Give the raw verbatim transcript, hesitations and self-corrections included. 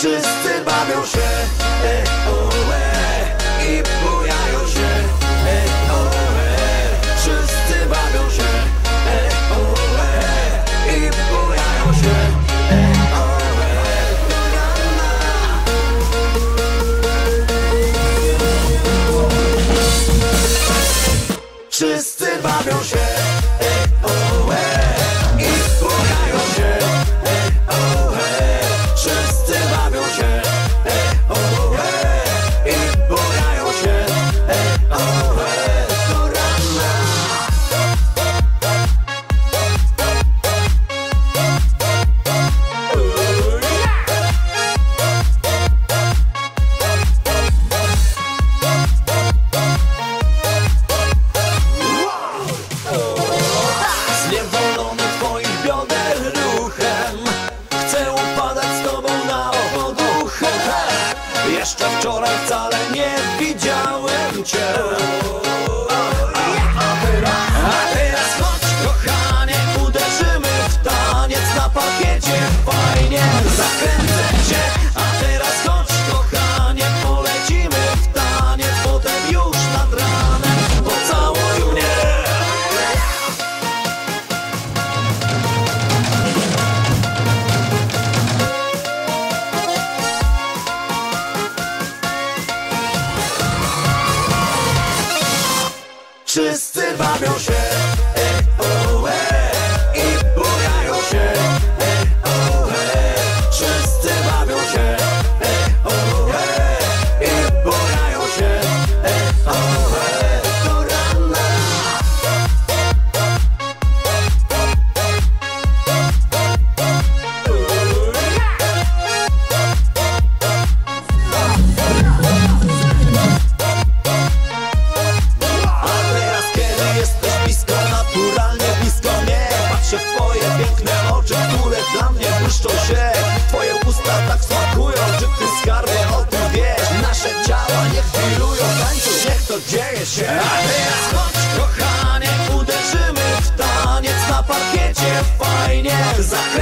Wszyscy bawią się, e, o, e, i bujają się, e, o, e. Wszyscy bawią się, e, o, e, i bujają się, e, o, e. Wszyscy bawią się, e, o, e, i bujają się, e, o, e. Wszyscy bawią się, e, o, e, i bujają się, e, o, e, do rana. Zniewolony twoich bioder ruchem, chcę upadać z tobą na oduchę. Jeszcze wczoraj wcale nie widziałem cię, a teraz, a teraz chodź kochanie, uderzymy w taniec na parkiecie. Fajnie, zakręcę cię. A teraz chodź kochanie, polecimy w taniec, potem już nad ranem pocałuj mnie. Wszyscy bawią się, e, o, e, i bujają się, e, o, e. Wszyscy bawią się, e, o, e, i bujają się, e, o, e, do rana. A teraz kiedy jesteś blisko, naturalnie blisko mnie, patrzę w twoje piękne oczy, które dla mnie błyszczą się. Twoje usta tak smakują, czy ty skarbie o tym wiesz? Nasze ciała niech wirują, tańczą, niech to dzieje się. A teraz chodź kochanie, uderzymy w taniec na parkiecie. Fajnie, zakręcę